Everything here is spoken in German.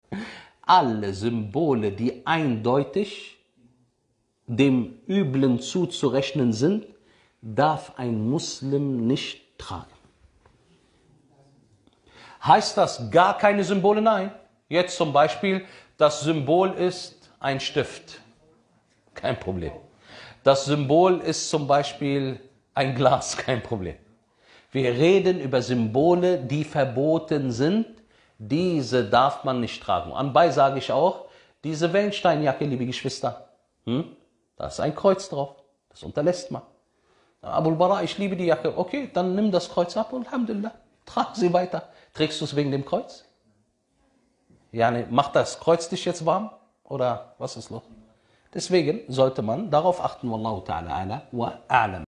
Alle Symbole, die eindeutig dem Üblen zuzurechnen sind, darf ein Muslim nicht tragen. Heißt das gar keine Symbole? Nein. Jetzt zum Beispiel, das Symbol ist ein Stift. Kein Problem. Das Symbol ist zum Beispiel ein Glas. Kein Problem. Wir reden über Symbole, die verboten sind. Diese darf man nicht tragen. Anbei sage ich auch, diese Wellensteinjacke, liebe Geschwister, da ist ein Kreuz drauf. Das unterlässt man. Abul Bara, ich liebe die Jacke. Okay, dann nimm das Kreuz ab und Alhamdulillah, trag sie weiter. Trägst du es wegen dem Kreuz? Ja, macht das Kreuz dich jetzt warm? Oder was ist los? Deswegen sollte man darauf achten, Wallahu ta'ala ala wa a'lam.